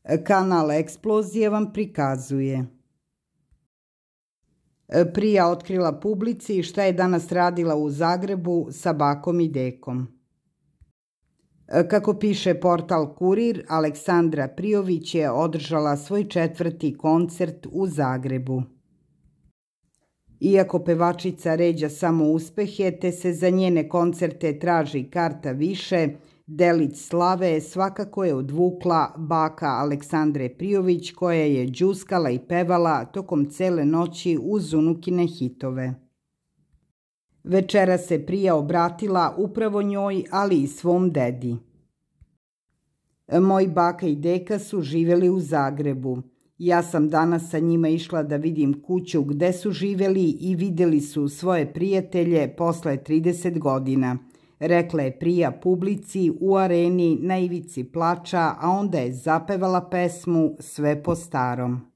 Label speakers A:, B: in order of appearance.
A: Kanal Eksplozije vam prikazuje. Prija otkrila publici šta je danas radila u Zagrebu sa bakom i dekom. Kako piše portal Kurir, Aleksandra Prijović je održala svoj 4. koncert u Zagrebu. Iako pevačica ređa samo uspehe, te se za njene koncerte traži karta više, delić slave svakako je odvukla baka Aleksandre Prijović, koja je đuskala i pevala tokom cele noći uz unukine hitove. Večera se Prija obratila upravo njoj, ali i svom dedi. Moji baka i deka su živjeli u Zagrebu. Ja sam danas sa njima išla da vidim kuću gde su živjeli i vidjeli su svoje prijatelje posle 30 godina, rekla je Prija publici u Areni na ivici plača, a onda je zapevala pesmu Sve po starom.